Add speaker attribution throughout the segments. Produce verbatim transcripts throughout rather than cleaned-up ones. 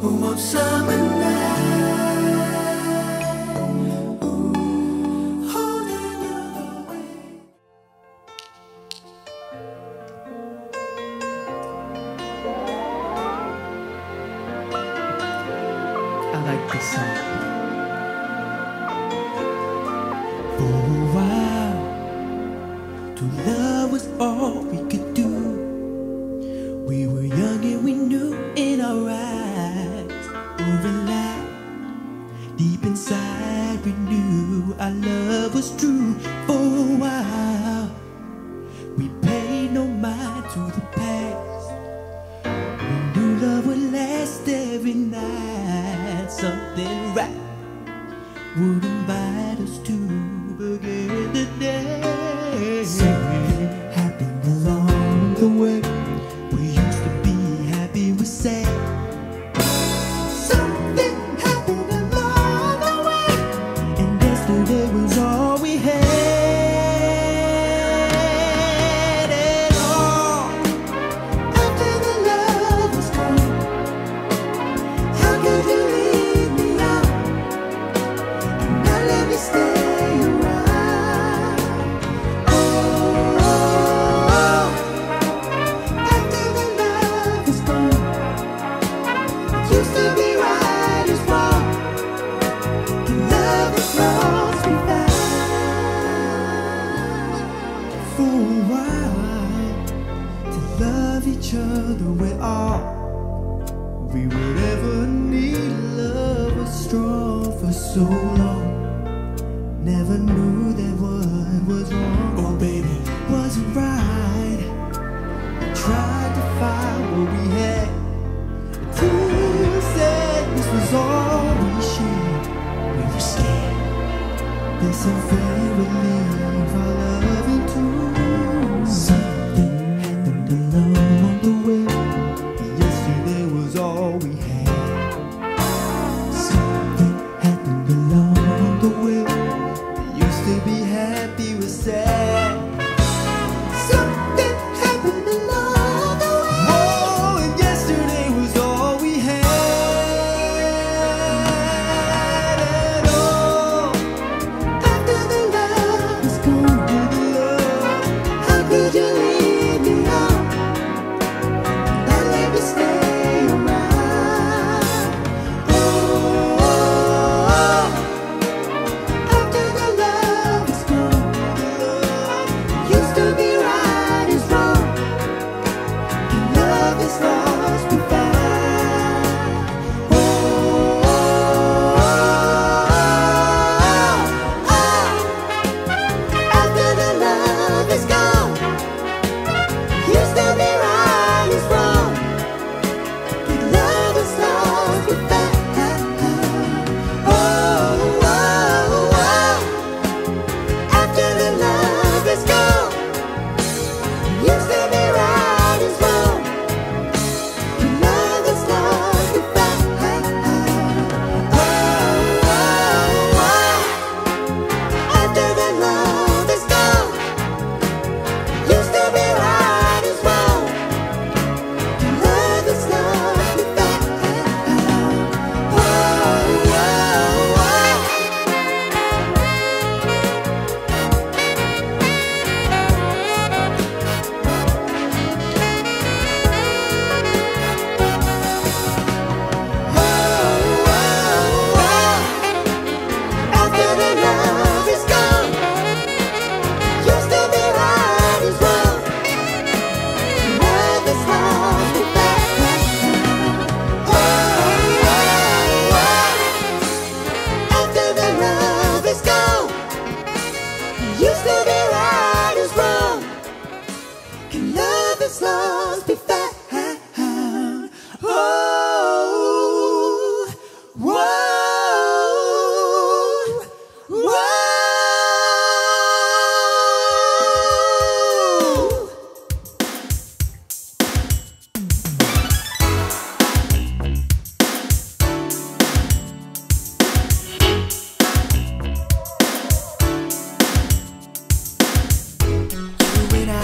Speaker 1: one summer night, ooh, holding you away.
Speaker 2: I like this song. For a while, to love was all we could do. We were young and we knew in our eyes were alive. Deep inside we knew our love was true. For a while, we paid no mind to the past. We knew love would last every night. Something right would invite us to begin the day. Something happened along the way. We used to be happy, we said. Something happened along the way, and yesterday was all we had at all. After the love was gone, how could you leave me out and not let me stay around? Oh, after the love is gone, it used to be right as wrong. The love is lost we found. For a while, to love each other with all we would ever need. Love was strong for so long. Never knew that what was wrong, oh baby, wasn't right. We tried to find what we had until you said this was all we shared. We were scared this unfair would leave our love into. Something happened along the way. Yesterday was all we had. Something happened along the way. Used to be happy, was sad. Something happened along the way. Oh, and yesterday was all we had at all. After the love was gone, how could you leave me out and let me stay around? Oh, after the love is gone, used to be right is wrong. And love is lost we found. Oh, after the love is gone, used to be right is wrong. And love is lost we found. Oh, after the love is gone, used to be right is wrong. And love is lost we found. Oh, after the love is gone, used to be right is wrong. And love is lost we found. Oh, after the love is gone, used to be right is wrong. Love is lost we found. Oh, after the love is gone, used to be right is wrong. And love is lost we found. Oh, whoa, whoa. You and I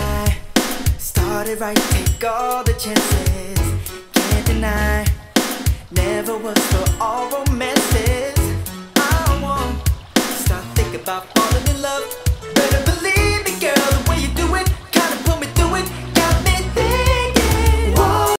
Speaker 2: started right, take all the chances, can't deny. Never falling in love, better